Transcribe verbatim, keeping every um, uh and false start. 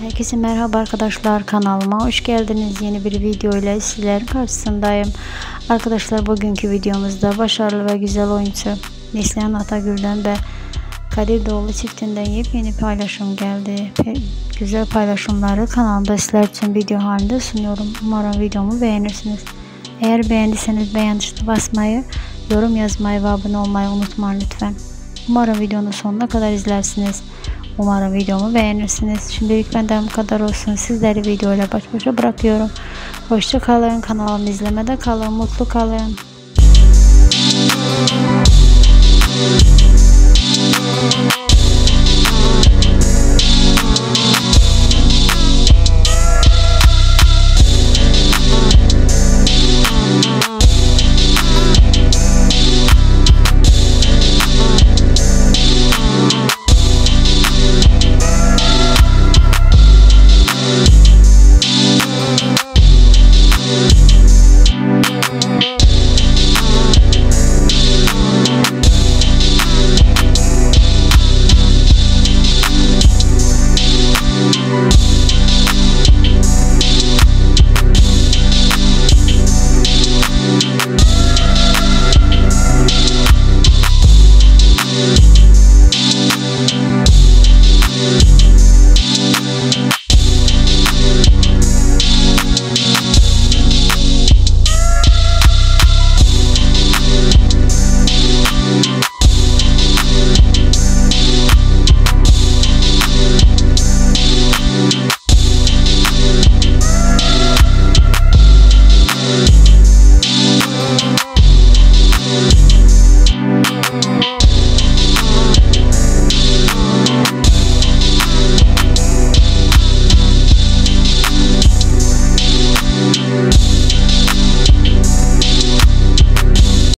Herkese merhaba arkadaşlar, kanalıma hoş geldiniz. Yeni bir video ile sizlerin karşısındayım. Arkadaşlar, bugünkü videomuzda başarılı ve güzel oyuncu Neslihan Atagül'den ve Kadir Doğulu çiftinden yepyeni paylaşım geldi. Güzel paylaşımları kanalımda sizler için video halinde sunuyorum. Umarım videomu beğenirsiniz. Eğer beğendiyseniz beğen tuşuna basmayı, yorum yazmayı ve abone olmayı unutmayın lütfen. Umarım videonun sonuna kadar izlersiniz. Umarım videomu beğenirsiniz. Şimdilik benden bu kadar olsun. Sizleri videoyla baş başa bırakıyorum. Hoşça kalın. Kanalımı izlemede kalın. Mutlu kalın.